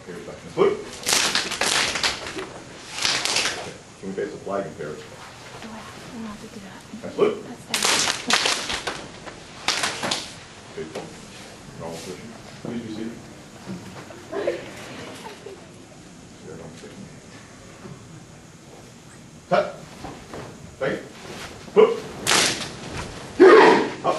Here's back. Salute. Can we face the flag in pairs? I don't have to do that. Salute. That's Faithful. Normal position. Please be seated. Cut. Face. Whoop. Up.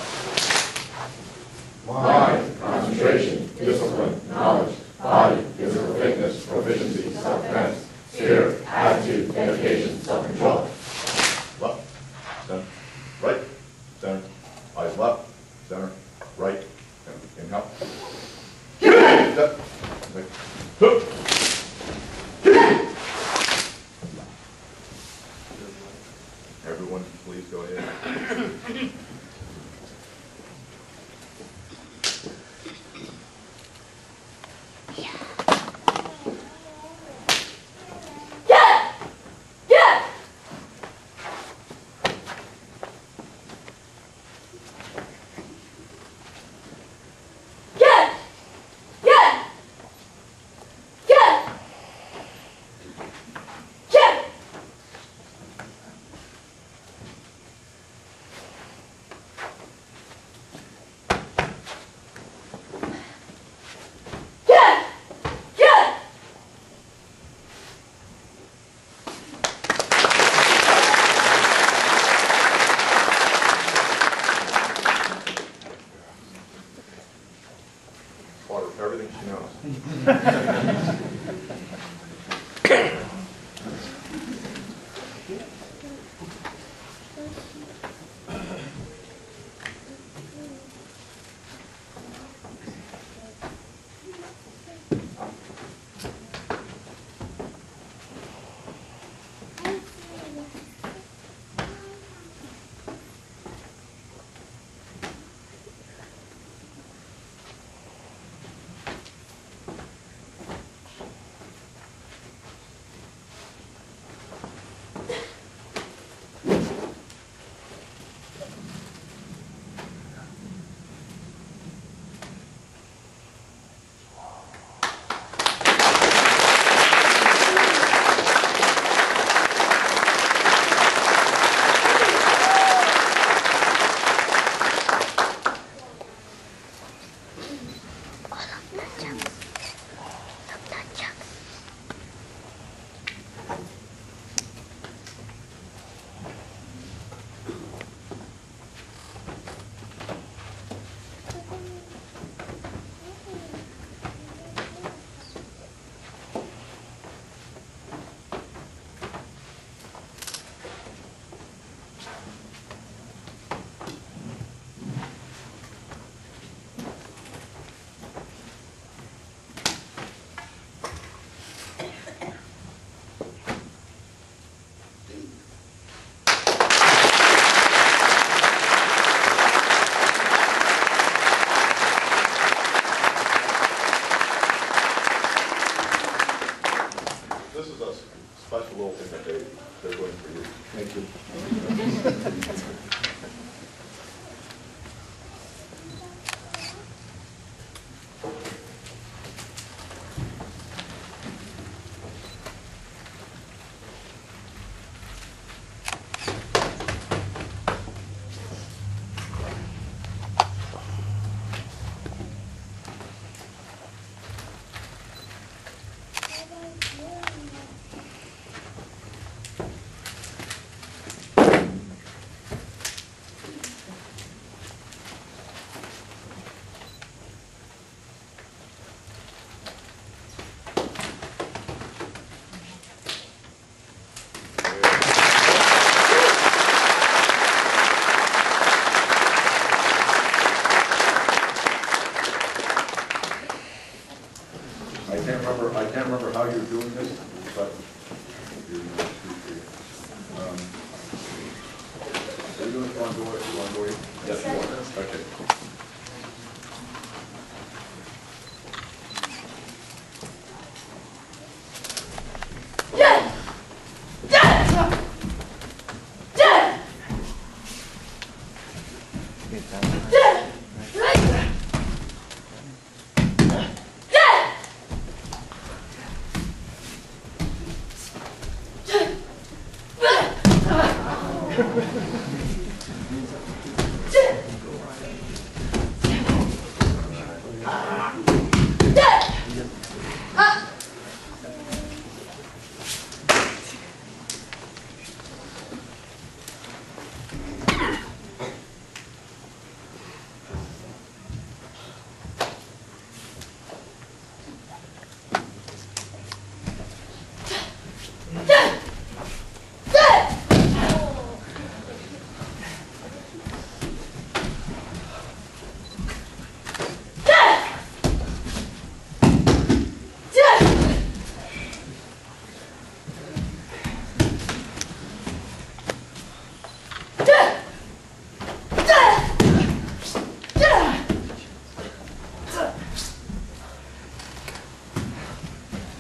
Mind, concentration, discipline, knowledge, body, physical fitness, proficiency, self-defense, spirit, attitude, dedication, self-control. Left. Center. Right. Center. Eyes left. Center. Right. Inhale. Step. Hook. Everyone, please go ahead. Water for everything she knows. This is a special little thing that they're doing for you. Thank you. I can't remember how you're doing this, but you're are you doing it on door? Yes, you are. Okay.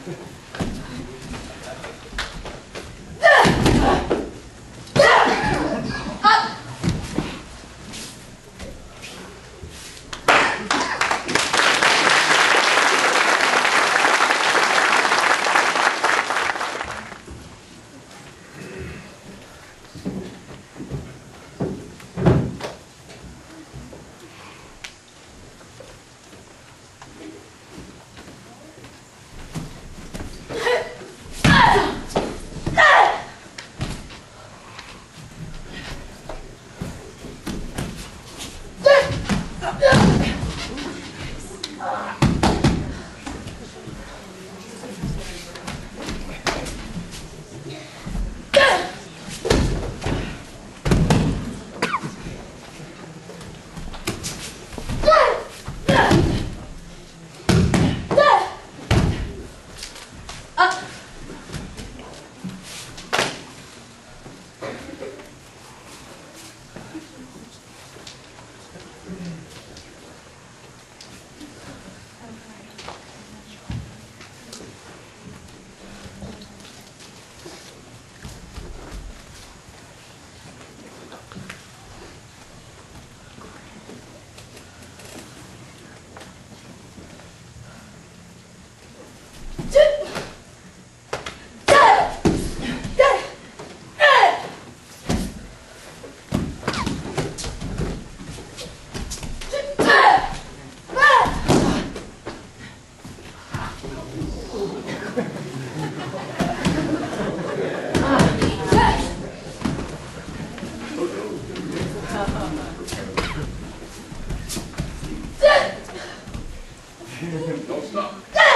Don't stop.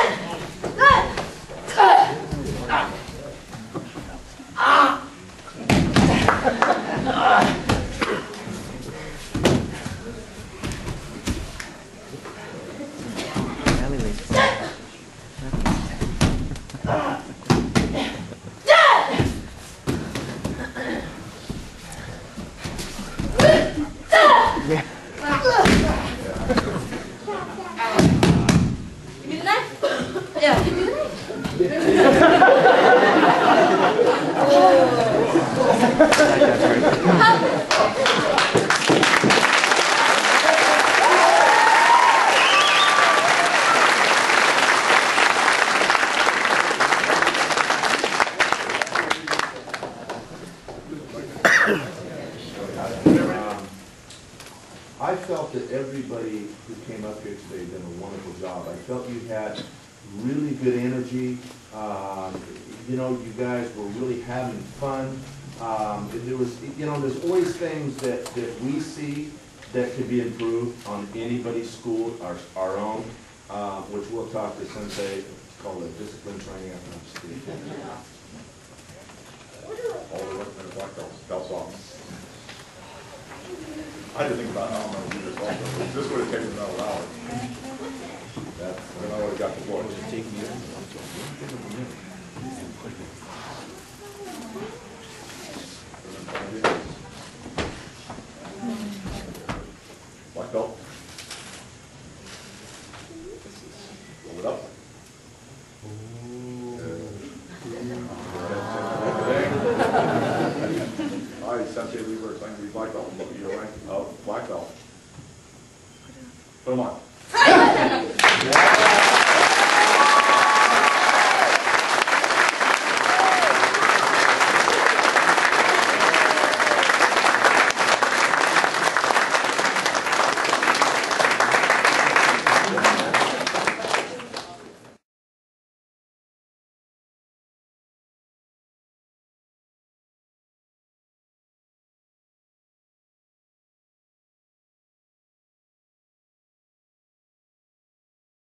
I felt that everybody who came up here today did a wonderful job. I felt you had really good energy. You know, you guys were really having fun. There was, you know, there's always things that we see that could be improved on anybody's school, our own, which we'll talk to Sensei. It's called a discipline training. I'm just kidding. All the work in the black belts off. I had to think about how I'm going to do this also. This would have taken another hour. Then I would have got the board. Black belt. Roll it up. All right, Sensei, we were trying to be black belt. You're rank of black belt. Put them on.